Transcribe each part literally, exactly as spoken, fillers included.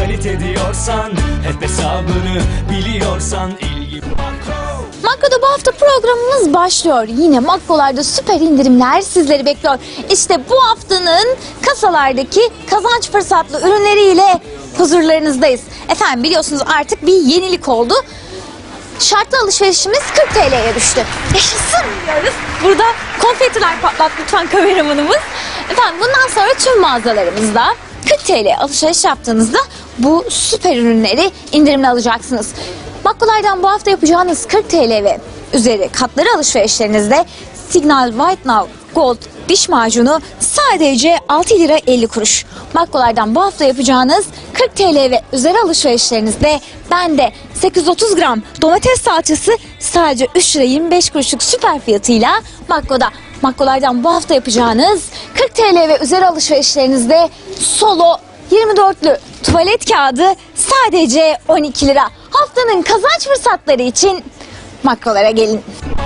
kalite diyorsan, hep hesabını biliyorsan ilgi. Makro'da bu hafta programımız başlıyor. Yine Makro'larda süper indirimler sizleri bekliyor. İşte bu haftanın kasalardaki kazanç fırsatlı ürünleriyle huzurlarınızdayız. Efendim biliyorsunuz artık bir yenilik oldu. Şartlı alışverişimiz kırk T L'ye düştü. Yaşasın diyoruz. Burada konfetiler patlat lütfen kameramanımız. Efendim bundan sonra tüm mağazalarımızda kırk T L alışveriş yaptığınızda bu süper ürünleri indirimle alacaksınız. Makrolardan bu hafta yapacağınız kırk T L ve üzeri katları alışverişlerinizde Signal White Now Gold diş macunu sadece altı lira elli kuruş. Makrolardan bu hafta yapacağınız kırk T L ve üzeri alışverişlerinizde Bende sekiz yüz otuz gram domates salçası sadece üç lira yirmi beş kuruşluk süper fiyatıyla Makro'da. Makrolardan bu hafta yapacağınız kırk T L ve üzeri alışverişlerinizde Solo yirmi dörtlü tuvalet kağıdı sadece on iki lira. Haftanın kazanç fırsatları için Makrolara gelin.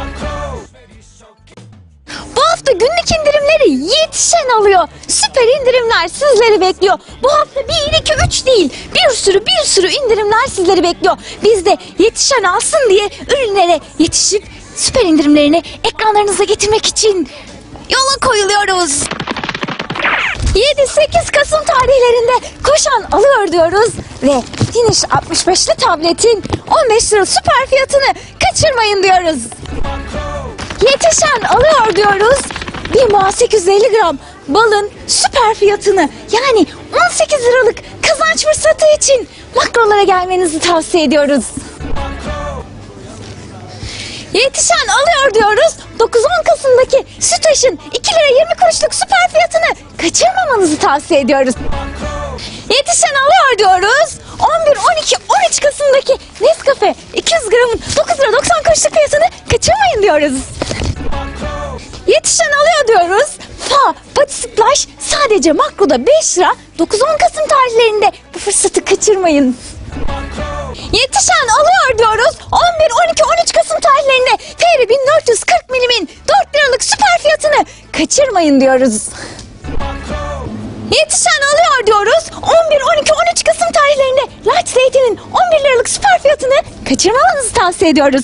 Bu hafta günlük indirimleri yetişen alıyor. Süper indirimler sizleri bekliyor. Bu hafta bir, iki, üç değil. Bir sürü bir sürü indirimler sizleri bekliyor. Biz de yetişen alsın diye ürünlere yetişip süper indirimlerini ekranlarınıza getirmek için yola koyuluyoruz. yedi sekiz Kasım tarihlerinde koşan alıyor diyoruz ve Finish altmış beşli tabletin on beş lira süper fiyatını kaçırmayın diyoruz. Yetişen alıyor diyoruz. Bir muha sekiz yüz elli gram balın süper fiyatını yani on sekiz liralık kazanç fırsatı için Makrolara gelmenizi tavsiye ediyoruz. Yetişen alıyor diyoruz. dokuz on Kasım'daki Sütaş'ın iki lira yirmi kuruşluk süper fiyatını kaçırmamanızı tavsiye ediyoruz. Yetişen alıyor diyoruz. on bir, on iki, on üç Kasım'daki Nescafe iki yüz gramın dokuz lira doksan kuruşluk fiyatını kaçırmayın diyoruz. Yetişen alıyor diyoruz. Fa Pati Splash sadece Makro'da beş lira. dokuz on Kasım tarihlerinde bu fırsatı kaçırmayın. Yetişen alıyor diyoruz. on bir, on iki, on üç Kasım tarihlerinde T R bin dört yüz kırk milimin dört liralık süper fiyatını kaçırmayın diyoruz. Yetişen alıyor diyoruz. on bir, on iki, on üç Kasım tarihlerinde Light Zeytin'in on bir liralık süper fiyatını kaçırmamanızı tavsiye ediyoruz.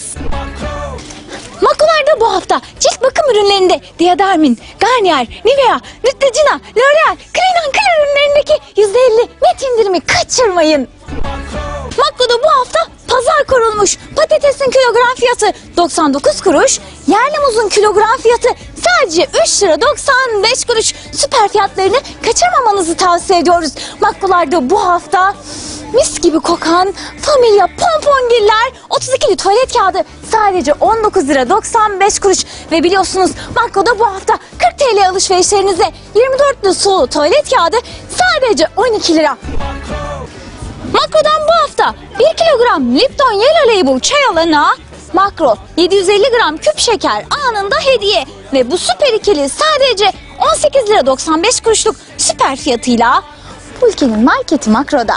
Makrolarda bu hafta cilt bakım ürünlerinde Diadermin, Garnier, Nivea, Neutrogena, L'Oreal, Clean Clear ürünlerindeki yüzde elli net indirimi kaçırmayın. Makroda bu hafta pazar kurulmuş. Patatesin kilogram fiyatı doksan dokuz kuruş, yerli muzun kilogram fiyatı sadece üç lira doksan beş kuruş. Süper fiyatlarını kaçırmamanızı tavsiye ediyoruz. Makrolarda bu hafta mis gibi kokan Familya pompongiller otuz ikili tuvalet kağıdı sadece on dokuz lira doksan beş kuruş. Ve biliyorsunuz Makroda bu hafta kırk T L alışverişlerinize yirmi dörtlü sulu tuvalet kağıdı sadece on iki lira. Makro'dan bu hafta bir kilogram Lipton Yellow Label çay alana Makro yedi yüz elli gram küp şeker anında hediye ve bu süper ikili sadece on sekiz lira doksan beş kuruşluk süper fiyatıyla bu ülkenin marketi Makro'da.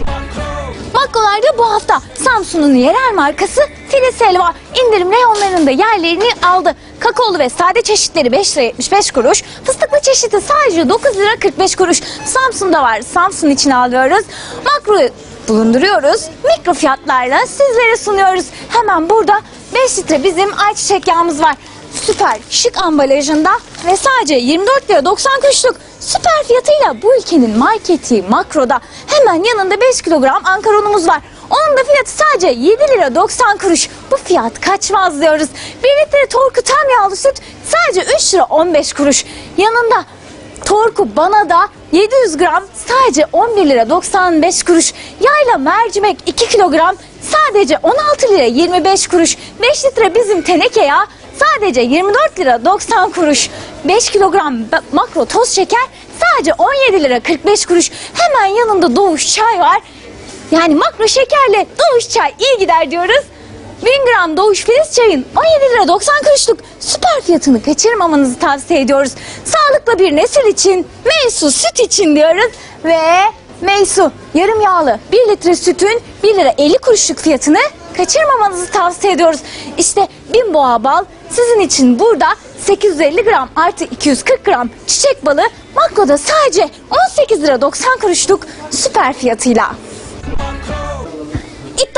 Makrolarda bu hafta Samsun'un yerel markası Filiz Helva indirim reyonlarında yerlerini aldı. Kakaolu ve sade çeşitleri beş lira yetmiş beş kuruş, fıstıklı çeşidi sadece dokuz lira kırk beş kuruş. Samsun'da var, Samsun için alıyoruz. Makro'yu bulunduruyoruz, mikro fiyatlarla sizlere sunuyoruz. Hemen burada beş litre bizim ayçiçek yağımız var. Süper şık ambalajında ve sadece yirmi dört lira doksan kuruşluk süper fiyatıyla bu ülkenin marketi Makro'da. Hemen yanında beş kilogram Ankara unumuz var. Onun da fiyatı sadece yedi lira doksan kuruş. Bu fiyat kaçmaz diyoruz. bir litre Torku tam yağlı süt sadece üç lira on beş kuruş. Yanında Torku bana da yedi yüz gram sadece on bir lira doksan beş kuruş. Yayla mercimek iki kilogram sadece on altı lira yirmi beş kuruş. beş litre bizim teneke yağı sadece yirmi dört lira doksan kuruş. beş kilogram Makro toz şeker sadece on yedi lira kırk beş kuruş. Hemen yanında Doğuş çay var. Yani Makro şekerle Doğuş çay iyi gider diyoruz. bin gram Doğuş Filiz çayın on yedi lira doksan kuruşluk süper fiyatını kaçırmamanızı tavsiye ediyoruz. Sağlıklı bir nesil için, Meysu süt için diyoruz ve Meysu yarım yağlı bir litre sütün bir lira elli kuruşluk fiyatını kaçırmamanızı tavsiye ediyoruz. İşte bin boğa bal sizin için burada sekiz yüz elli gram artı iki yüz kırk gram çiçek balı Makro'da sadece on sekiz lira doksan kuruşluk süper fiyatıyla.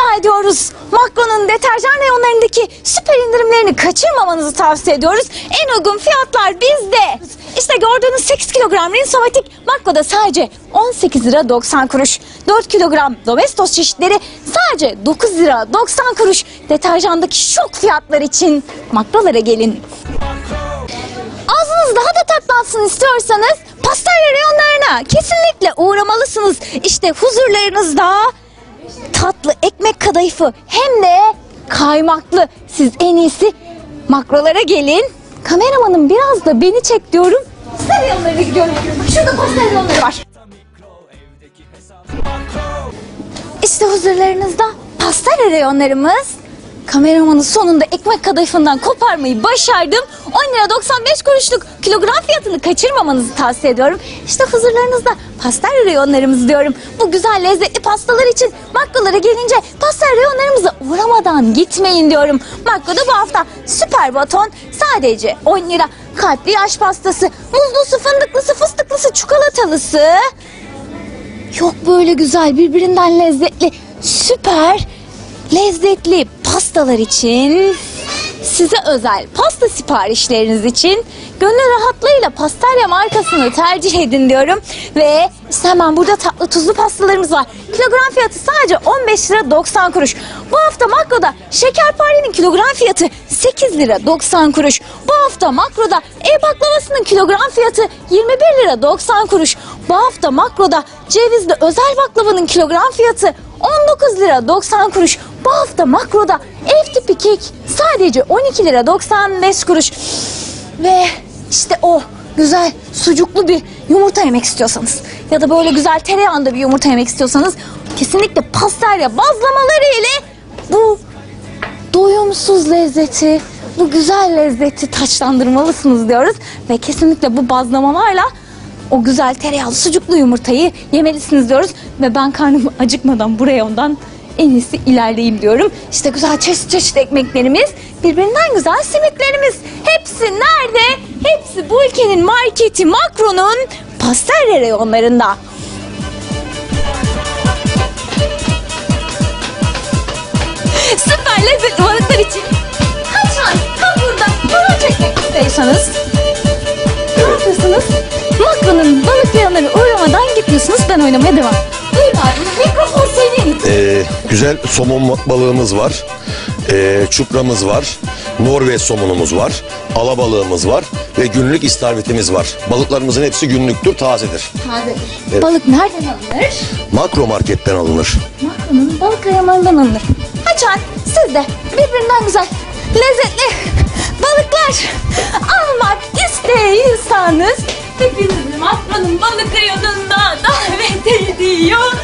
rica ediyoruz. Makro'nun deterjan reyonlarındaki süper indirimlerini kaçırmamanızı tavsiye ediyoruz. En uygun fiyatlar bizde. İşte gördüğünüz sekiz kilogram Rinsomatik Makro'da sadece on sekiz lira doksan kuruş. dört kilogram Domestos çeşitleri sadece dokuz lira doksan kuruş. Deterjandaki şok fiyatlar için Makro'lara gelin. Ağzınız daha da tatlansın istiyorsanız Pastelya reyonlarına kesinlikle uğramalısınız. İşte huzurlarınızda tatlı ekmek kadayıfı hem de kaymaklı. Siz en iyisi Makro'lara gelin. Kameramanım biraz da beni çek diyorum. Pastel reyonlarına gidiyorum. Bak şurada pastel reyonları var. İşte huzurlarınızda pastel reyonlarımız. Kameramanı sonunda ekmek kadayıfından koparmayı başardım. on lira doksan beş kuruşluk kilogram fiyatını kaçırmamanızı tavsiye ediyorum. İşte huzurlarınızda pastel reyonlarımız diyorum. Bu güzel lezzetli pastalar için Makro'lara gelince pastel reyonlarımıza uğramadan gitmeyin diyorum. Makro'da bu hafta süper baton sadece on lira. Kalpli yaş pastası, muzlusu, fındıklısı, fıstıklısı, çikolatalısı. Yok böyle güzel, birbirinden lezzetli, süper lezzetli pastalar için, size özel pasta siparişleriniz için gönül rahatlığıyla Pastelya markasını tercih edin diyorum. Ve işte hemen burada tatlı tuzlu pastalarımız var. Kilogram fiyatı sadece on beş lira doksan kuruş. Bu hafta Makro'da şekerparenin kilogram fiyatı sekiz lira doksan kuruş. Bu hafta Makro'da ev baklavasının kilogram fiyatı yirmi bir lira doksan kuruş. Bu hafta Makro'da cevizli özel baklavanın kilogram fiyatı on dokuz lira doksan kuruş. Bu hafta Makro'da ev tipi kek sadece on iki lira doksan beş kuruş. Ve işte o güzel sucuklu bir yumurta yemek istiyorsanız ya da böyle güzel tereyağında bir yumurta yemek istiyorsanız kesinlikle Pastelya bazlamaları ile bu doyumsuz lezzeti, bu güzel lezzeti taçlandırmalısınız diyoruz. Ve kesinlikle bu bazlamalarla o güzel tereyağlı sucuklu yumurtayı yemelisiniz diyoruz. Ve ben karnım acıkmadan buraya ondan en iyisi ilerleyeyim diyorum. İşte güzel çeşit çeşit ekmeklerimiz, birbirinden güzel simitlerimiz. Hepsi nerede? Hepsi bu ülkenin marketi Makro'nun Pastelya reyonlarında. Süper lezzetli balıklar için kaç ay tam burada burun çekmek istiyorsanız ne yapıyorsunuz? Makro'nun balık reyonlarına uğramadan gitmiyorsunuz. Ben oynamaya devam. Buyur abi, mikrofon senin. Ee, güzel somon balığımız var. Ee, çupramız var. Norveç somonumuz var. Alabalığımız var. Ve günlük istavritimiz var. Balıklarımızın hepsi günlüktür, tazedir. Tazedir. Evet. Balık nereden alınır? Makro marketten alınır. Makro'nun balık reyonlarından alınır. Haçan, siz de birbirinden güzel, lezzetli balıklar almak istiyorsanız hepinizi Makro'nun balık reyonunda davet ediyoruz.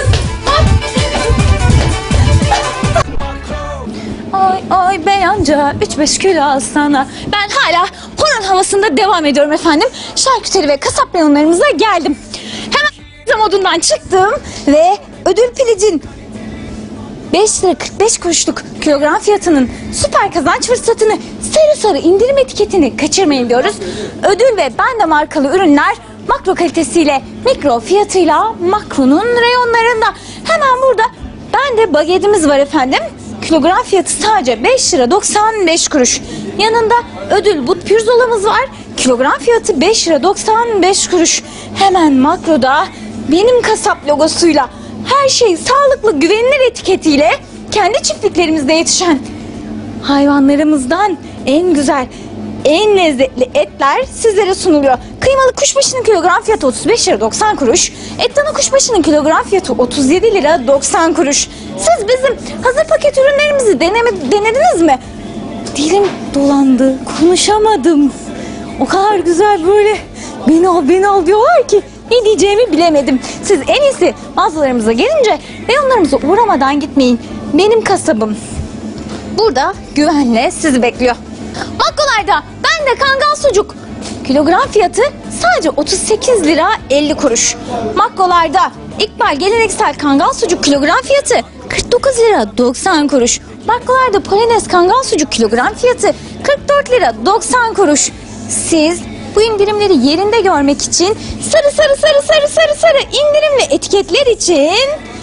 Ay ay beyanca üç beş kilo alsana. Ben hala horon havasında devam ediyorum efendim. Şarküteri ve kasap reyonlarımıza geldim. Hemen modundan çıktım ve ödül pilicin beş lira kırk beş kuruşluk kilogram fiyatının süper kazanç fırsatını, sarı sarı indirim etiketini kaçırmayın diyoruz. Ödül ve Bende markalı ürünler Makro kalitesiyle, mikro fiyatıyla Makro'nun reyonlarında. Hemen burada Bende bagetimiz var efendim. Kilogram fiyatı sadece beş lira doksan beş kuruş. Yanında ödül but pirzolamız var. Kilogram fiyatı beş lira doksan beş kuruş. Hemen Makro'da benim kasap logosuyla, her şey sağlıklı, güvenilir etiketiyle kendi çiftliklerimizde yetişen hayvanlarımızdan en güzel, en lezzetli etler sizlere sunuluyor. Kıymalı kuşbaşının kilogram fiyatı otuz beş lira doksan kuruş. Et dana kuşbaşının kilogram fiyatı otuz yedi lira doksan kuruş. Siz bizim hazır paket ürünlerimizi deneme, denediniz mi? Dilim dolandı, konuşamadım. O kadar güzel böyle beni al beni al diyorlar ki ne diyeceğimi bilemedim. Siz en iyisi mağazalarımıza gelince reyonlarımıza uğramadan gitmeyin. Benim kasabım burada güvenle sizi bekliyor. Makrolarda Bende kangal sucuk kilogram fiyatı sadece otuz sekiz lira elli kuruş. Makrolarda İkbal geleneksel kangal sucuk kilogram fiyatı kırk dokuz lira doksan kuruş. Makrolarda Polonez kangal sucuk kilogram fiyatı kırk dört lira doksan kuruş. Siz bu indirimleri yerinde görmek için, sarı sarı sarı sarı sarı sarı indirimli etiketler için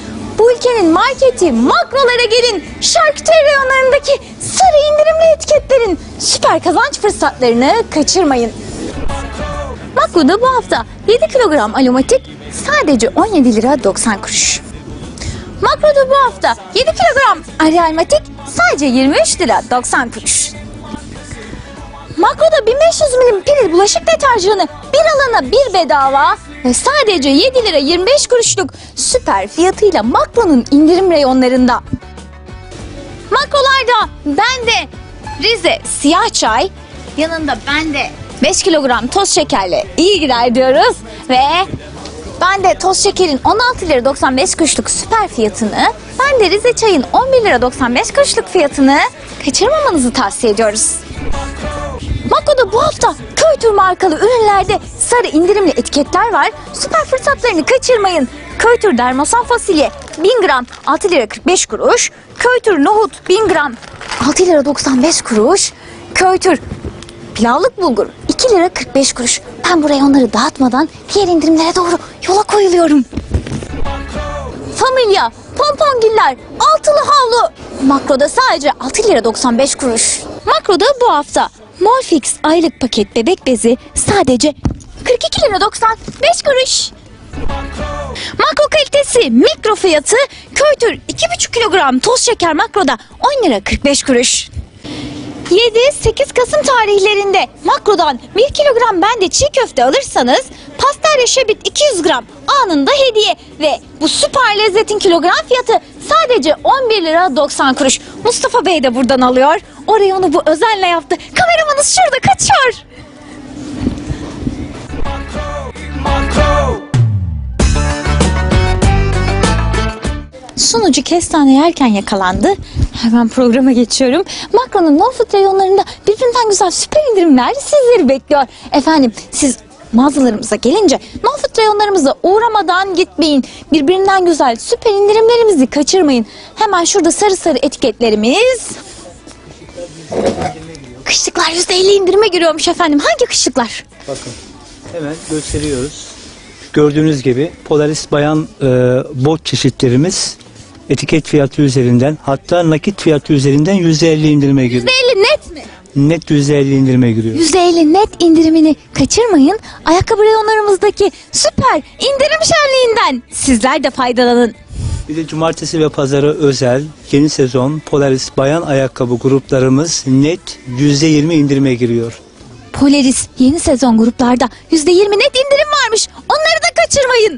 Bu ülkenin marketi, makrolara gelin. Şarküteri reyonlarındaki sarı indirimli etiketlerin süper kazanç fırsatlarını kaçırmayın. Makro'da bu hafta yedi kilogram aromatik sadece on yedi lira doksan kuruş. Makro'da bu hafta yedi kilogram aromatik sadece yirmi üç lira doksan kuruş. Makro'da bin beş yüz milim piril bulaşık deterjanı bir alana bir bedava ve sadece yedi lira yirmi beş kuruşluk süper fiyatıyla Makro'nun indirim reyonlarında. Makrolarda bende Rize siyah çay, yanında bende beş kilogram toz şekerle iyi gider diyoruz ve ben de toz şekerin on altı lira doksan beş kuruşluk süper fiyatını, ben de Rize çayın on bir lira doksan beş kuruşluk fiyatını kaçırmamanızı tavsiye ediyoruz. Makro'da bu hafta Köytür markalı ürünlerde sarı indirimli etiketler var. Süper fırsatlarını kaçırmayın. Köytür dermasan fasulye bin gram altı lira kırk beş kuruş. Köytür nohut bin gram altı lira doksan beş kuruş. Köytür pilavlık bulgur iki lira kırk beş kuruş. Ben buraya onları dağıtmadan diğer indirimlere doğru yola koyuluyorum. Familya, pompongiller, altılı havlu. Makro'da sadece altı lira doksan beş kuruş. Makro'da bu hafta Molfix aylık paket bebek bezi sadece kırk iki lira doksan beş kuruş. Makro kalitesi mikro fiyatı Köytür iki buçuk kilogram toz şeker Makro'da on lira kırk beş kuruş. yedi sekiz Kasım tarihlerinde Makro'dan bir kilogram bende çiğ köfte alırsanız pastelya şebit iki yüz gram anında hediye ve bu süper lezzetin kilogram fiyatı sadece on bir lira doksan kuruş. Mustafa Bey de buradan alıyor. Oraya onu bu özenle yaptı. Kameramanız şurada kaçıyor. Sunucu kestane yerken yakalandı. Hemen programa geçiyorum. Makro'nun no food reyonlarında birbirinden güzel süper indirimler sizleri bekliyor. Efendim siz mağazalarımıza gelince no food reyonlarımıza uğramadan gitmeyin. Birbirinden güzel süper indirimlerimizi kaçırmayın. Hemen şurada sarı sarı etiketlerimiz. Kışlıklar yüzde elli indirime giriyormuş efendim. Hangi kışlıklar? Bakın hemen gösteriyoruz. Gördüğünüz gibi Polaris bayan e, bot çeşitlerimiz etiket fiyatı üzerinden, hatta nakit fiyatı üzerinden yüzde elli indirime giriyor. yüzde elli net mi? Net yüzde elli indirime giriyor. yüzde elli net indirimini kaçırmayın. Ayakkabı reyonlarımızdaki süper indirim şenliğinden sizler de faydalanın. Bir de cumartesi ve pazarı özel yeni sezon Polaris bayan ayakkabı gruplarımız net yüzde yirmi indirime giriyor. Polaris yeni sezon gruplarda yüzde yirmi net indirim varmış. Onları da kaçırmayın.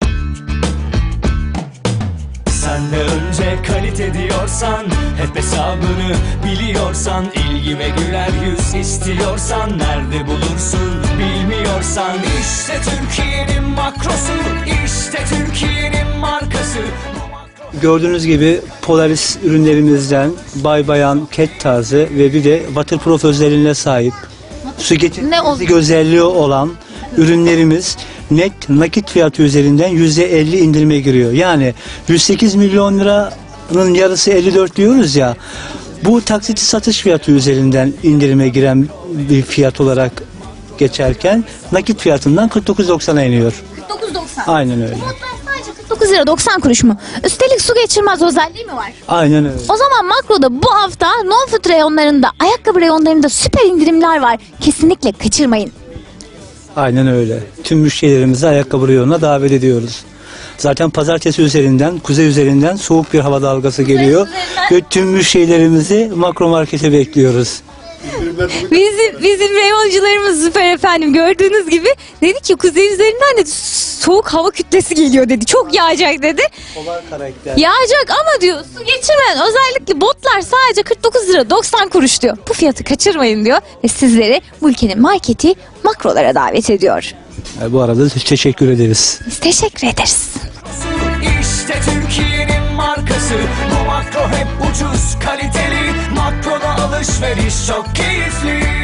Sen de önce kalite diyorsan, hep hesabını biliyorsan, ilgime güler yüz istiyorsan, nerede bulursun bilmiyorsan, işte Türkiye'nin makrosu, işte Türkiye'nin markası. Gördüğünüz gibi Polaris ürünlerimizden bay bayan ket tarzı ve bir de waterproof özelliğine sahip su geçirmezlik özelliği olan ürünlerimiz net nakit fiyatı üzerinden yüzde elli indirime giriyor. Yani yüz sekiz milyon liranın yarısı elli dört diyoruz ya, bu taksitli satış fiyatı üzerinden indirime giren bir fiyat olarak geçerken nakit fiyatından kırk dokuz doksana iniyor. kırk dokuz doksan. Aynen öyle. Sadece kırk dokuz lira doksan kuruş mu? Üstelik su geçirmez özelliği mi var? Aynen öyle. O zaman Makro'da bu hafta no food reyonlarında, ayakkabı reyonlarında süper indirimler var. Kesinlikle kaçırmayın. Aynen öyle. Tüm müşterilerimizi ayakkabı reyonuna davet ediyoruz. Zaten pazartesi üzerinden, kuzey üzerinden soğuk bir hava dalgası geliyor. Ve tüm müşterilerimizi Makro Market'e bekliyoruz. Bizim, bizim reyoncularımız süper efendim. Gördüğünüz gibi dedi ki kuzey üzerinden de soğuk hava kütlesi geliyor dedi. Çok yağacak dedi. Polar karakter. Yağacak ama diyor su geçirmeyen özellikle botlar sadece kırk dokuz lira doksan kuruş diyor. Bu fiyatı kaçırmayın diyor ve sizleri bu ülkenin marketi Makro'lara davet ediyor. E, bu arada teşekkür ederiz. Biz teşekkür ederiz. İşte Türkiye'nin markası, bu makro hep ucuz kaliteli, Makroda alışveriş çok keyifli.